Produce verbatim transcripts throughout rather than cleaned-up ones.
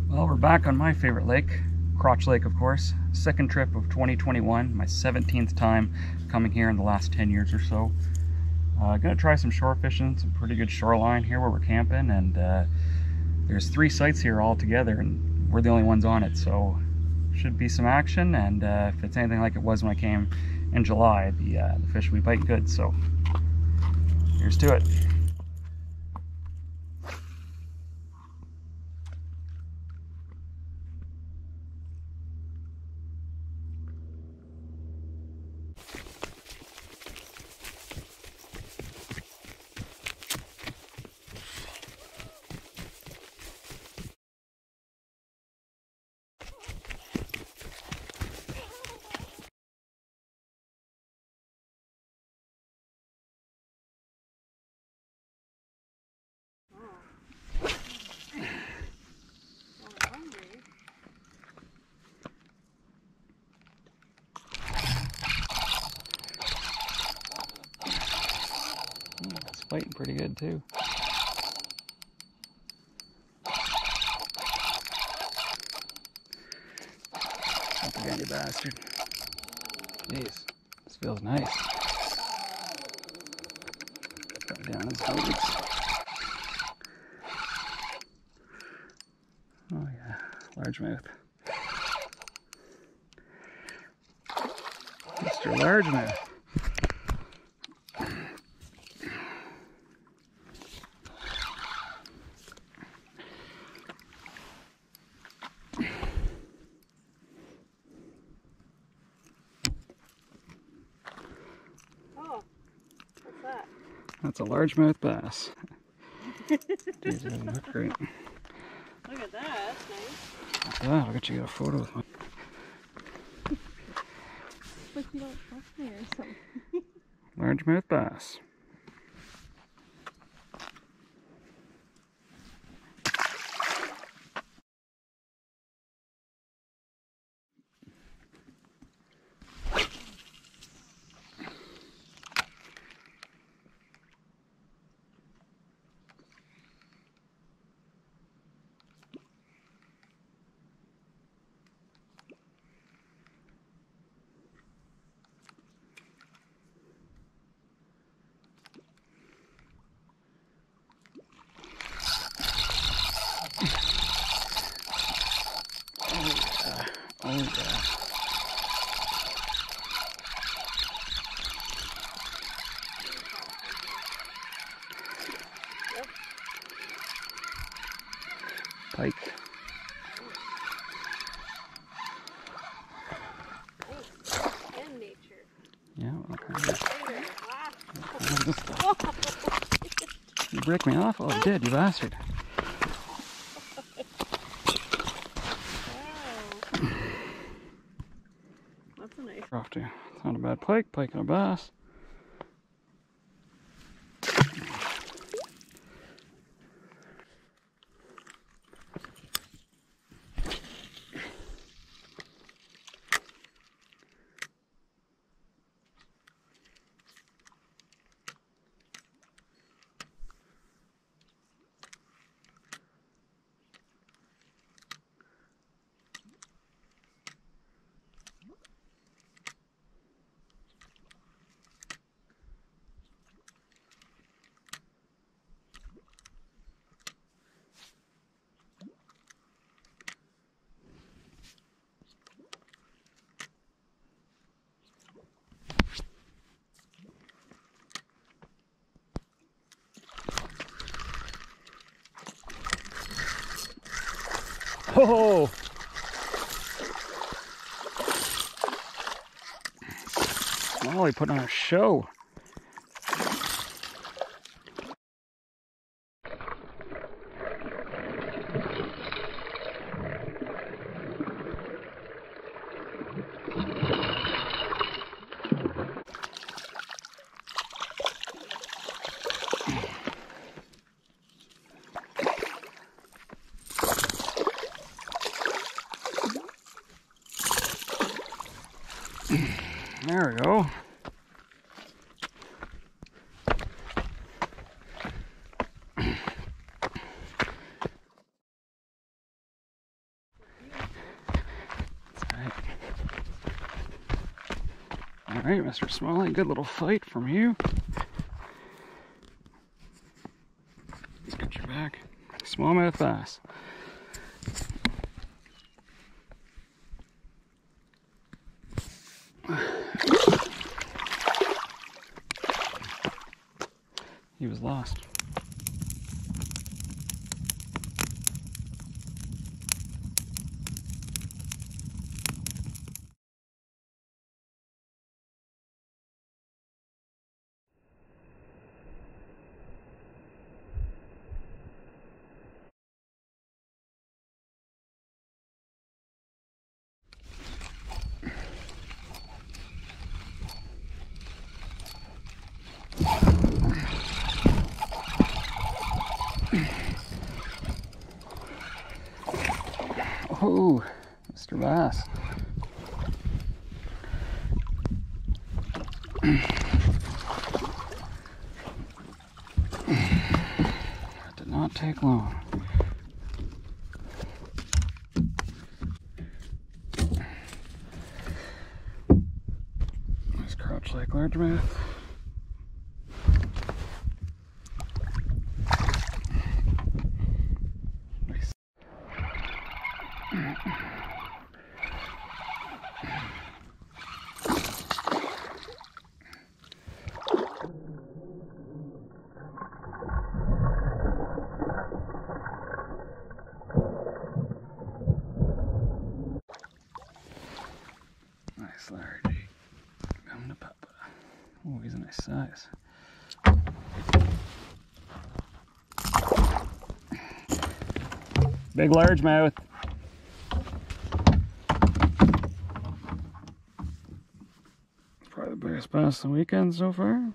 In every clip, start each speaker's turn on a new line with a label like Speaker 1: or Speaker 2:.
Speaker 1: Well, we're back on my favorite lake, Crotch Lake, of course. Second trip of twenty twenty-one, my seventeenth time coming here in the last ten years or so. Uh, gonna try some shore fishing, some pretty good shoreline here where we're camping, and uh, there's three sites here all together, and we're the only ones on it, so should be some action. And uh, if it's anything like it was when I came in July, the, uh, the fish will be biting good. So here's to it. It's fighting pretty good too. Up again, you bastard. Jeez, this feels nice. Got down his boots. Oh yeah, largemouth. Mister Largemouth.
Speaker 2: Oh, what's that?
Speaker 1: That's a largemouth bass. Jeez, it doesn't look great.
Speaker 2: Look at that, that's nice.
Speaker 1: Yeah, I'll get you a photo with one.
Speaker 2: But you don't trust me or something.
Speaker 1: Largemouth bass. Oh yeah.
Speaker 2: Yep.
Speaker 1: Pike.
Speaker 2: And nature.
Speaker 1: Yeah, all kinds of,
Speaker 2: Ah.
Speaker 1: all kinds of stuff. You break me off? Oh, you did, you bastard.
Speaker 2: Wow. That's a nice.
Speaker 1: Off to. It's not a bad pike, pike and a bass. Oh! Molly put on a show. There we go. All right, Mister Smalley, good little fight from you. Let's get your back. Smallmouth bass. He was lost. Oh, Mister Bass. That did not take long. Nice Crotch Lake largemouth. Nice. Nice large. Come to Papa. Oh, he's a nice size. Big largemouth. Probably the biggest bass of the weekend so far.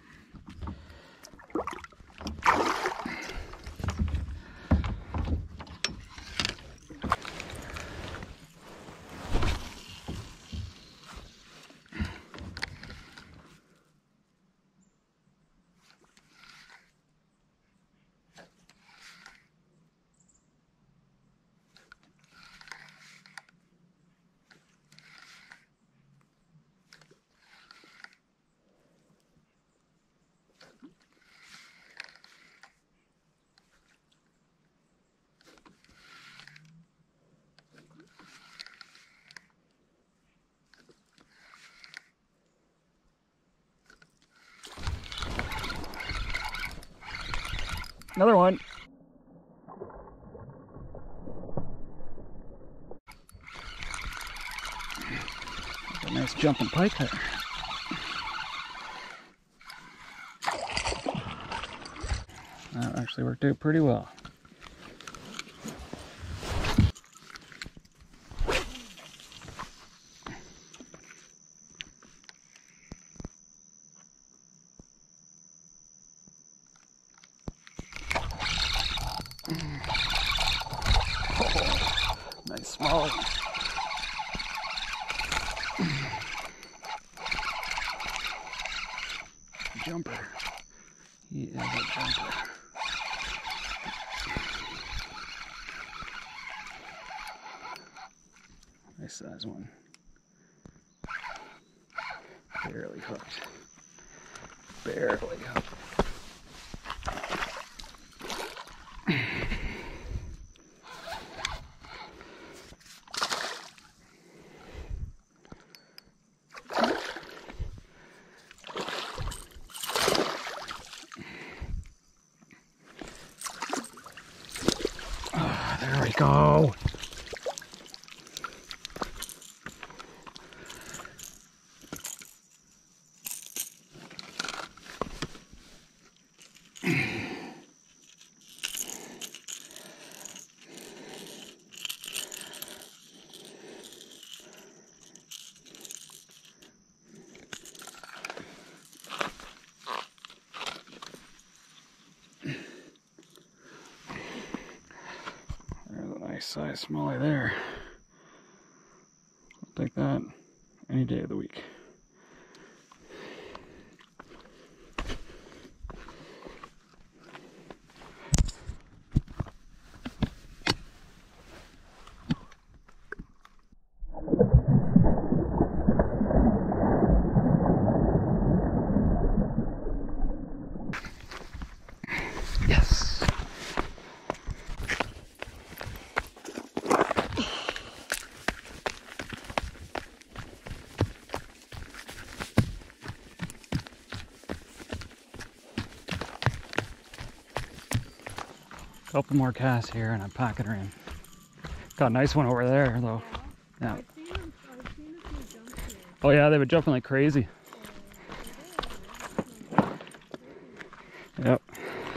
Speaker 1: Another one. That's a nice jumping pike there. That actually worked out pretty well. Nice small. Jumper. He is a jumper. Nice size one. Barely hooked. Barely hooked. There we go. Nice size smallie there. I'll take that any day of the week. Couple more casts here and I'm packing her in. Got a nice one over there though. Yeah.
Speaker 2: I've seen them, I've seen a few jump here.
Speaker 1: Oh yeah, they've been jumping like crazy. Yep.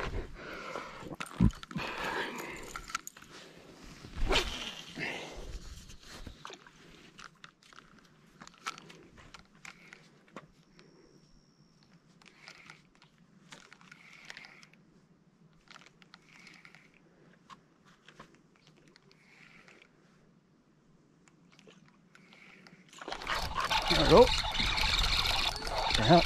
Speaker 1: There we go. Yeah.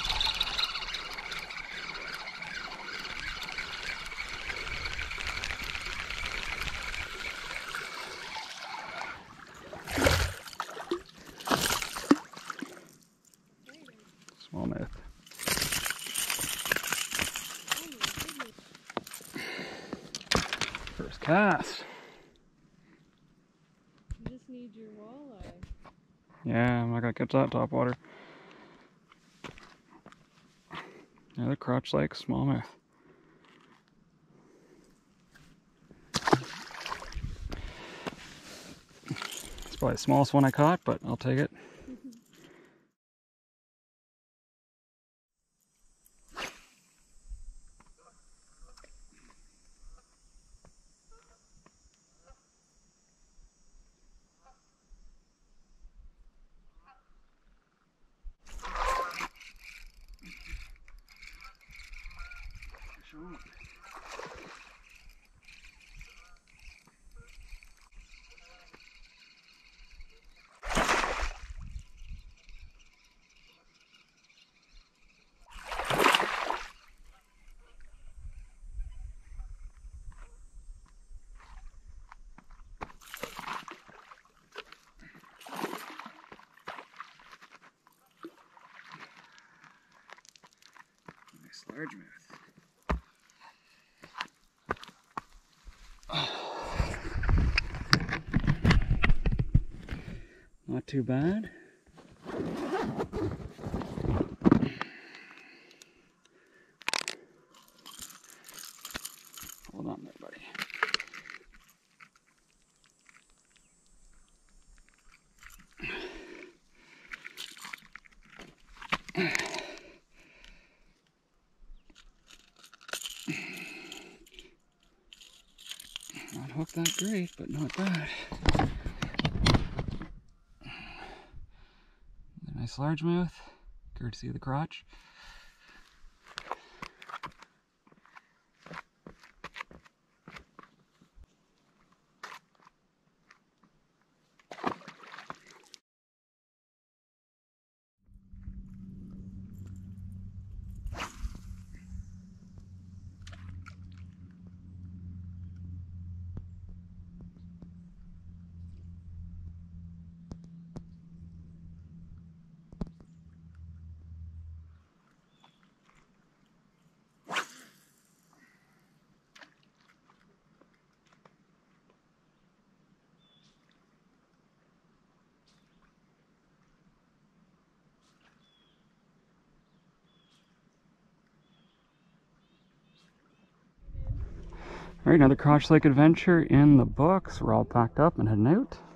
Speaker 1: Smallmouth. First cast.
Speaker 2: You just need your walleye.
Speaker 1: Yeah, I'm not gonna catch that top water. Another Crotch Lake smallmouth. It's probably the smallest one I caught, but I'll take it. Nice largemouth. Not too bad. Hold on there, buddy. Not hooked that great, but not bad. A nice largemouth, courtesy of the crotch. All right, another Crotch Lake adventure in the books. We're all packed up and heading out.